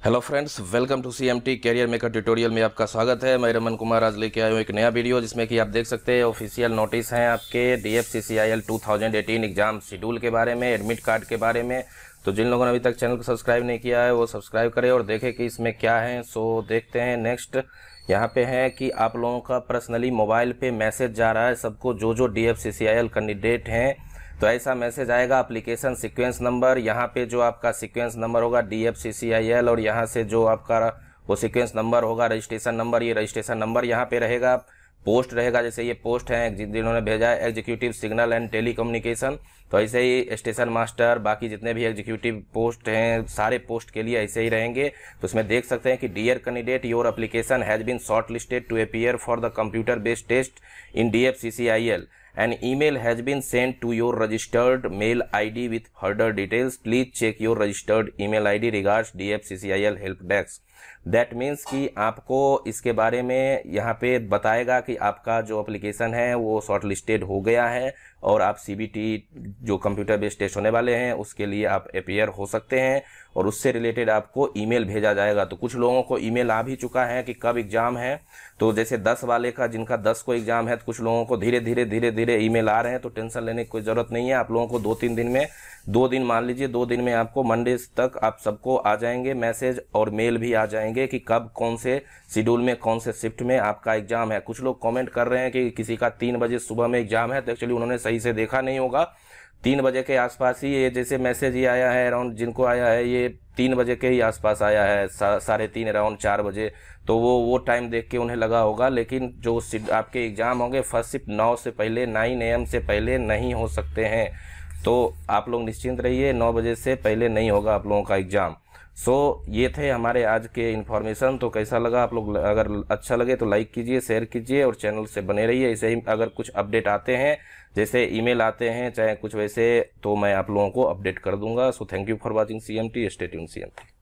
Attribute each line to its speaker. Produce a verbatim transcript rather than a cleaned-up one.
Speaker 1: Hello friends, welcome to CMT career maker tutorial में आपका स्वागत है। मैं रमन कुमार आज लेके आया हूँ एक नया वीडियो जिसमें कि आप देख सकते हैं ऑफिशियल नोटिस हैं आपके डीएफसीसीआईएल दो हज़ार अठारह एग्जाम शेड्यूल के बारे में, एडमिट कार्ड के बारे में। तो जिन लोगों ने अभी तक चैनल को सब्सक्राइब नहीं किया है वो सब्सक्राइब करें और देखें कि इसमें क्या है। सो देखते हैं नेक्स्ट। यहाँ पे है कि आप लोगों का पर्सनली मोबाइल पे मैसेज जा रहा है सबको, जो जो डीएफसीसीआईएल कैंडिडेट हैं। तो ऐसा मैसेज आएगा, एप्लीकेशन सीक्वेंस नंबर, यहाँ पे जो आपका सीक्वेंस नंबर होगा डीएफसीसीआईएल और यहाँ से जो आपका वो सीक्वेंस नंबर होगा रजिस्ट्रेशन नंबर, ये रजिस्ट्रेशन नंबर यहाँ पे रहेगा। पोस्ट रहेगा, जैसे ये पोस्ट है जिन्होंने भेजा है एग्जीक्यूटिव सिग्नल एंड टेलीकम्युनिकेशन, तो ऐसे ही स्टेशन मास्टर, बाकी जितने भी एग्जीक्यूटिव पोस्ट हैं सारे पोस्ट के लिए ऐसे ही रहेंगे। तो इसमें देख सकते हैं कि dear candidate, your application has been shortlisted to appear for the computer based test in DFCCIL. An email has been sent to your registered mail I D with further details. Please check your registered email I D. Regards DFCCIL help desk. That means कि आपको इसके बारे में यहाँ पे बताएगा कि आपका जो एप्लीकेशन है वो शॉर्ट लिस्टेड हो गया है और आप सीबीटी जो कंप्यूटर बेस्ड टेस्ट होने वाले हैं उसके लिए आप अपीयर हो सकते हैं और उससे रिलेटेड आपको ईमेल भेजा जाएगा। तो कुछ लोगों को ईमेल आ भी चुका है कि कब एग्जाम है। तो जैसे दस वाले का, जिनका दस को एग्जाम है, तो कुछ लोगों को धीरे धीरे धीरे धीरे ईमेल आ रहे हैं। तो टेंशन लेने की कोई ज़रूरत नहीं है। आप लोगों को दो तीन दिन में, दो दिन मान लीजिए, दो दिन में आपको मंडे तक आप सबको आ जाएंगे मैसेज और मेल भी आ जाएंगे कि कब कौन से शेड्यूल में, कौन से शिफ्ट में आपका एग्जाम है। कुछ लोग कमेंट कर रहे हैं कि किसी का तीन बजे सुबह में एग्जाम है, तो एक्चुअली उन्होंने सही से देखा नहीं होगा। तीन बजे के आसपास ही ये जैसे मैसेज ये आया है, अराउंड जिनको आया है ये तीन बजे के ही आसपास आया है, सा, साढ़े तीन अराउंड चार बजे। तो वो वो टाइम देख के उन्हें लगा होगा। लेकिन जो आपके एग्जाम होंगे फर्स्ट शिफ्ट नौ से पहले, नाइन ए एम से पहले नहीं हो सकते हैं। तो आप लोग निश्चिंत रहिए, नौ बजे से पहले नहीं होगा आप लोगों का एग्जाम। सो so, ये थे हमारे आज के इन्फॉर्मेशन। तो कैसा लगा आप लोग, अगर अच्छा लगे तो लाइक कीजिए, शेयर कीजिए और चैनल से बने रहिए। ऐसे ही अगर कुछ अपडेट आते हैं, जैसे ईमेल आते हैं चाहे कुछ वैसे, तो मैं आप लोगों को अपडेट कर दूंगा। So thank you for watching CMT, stay tuned CMT.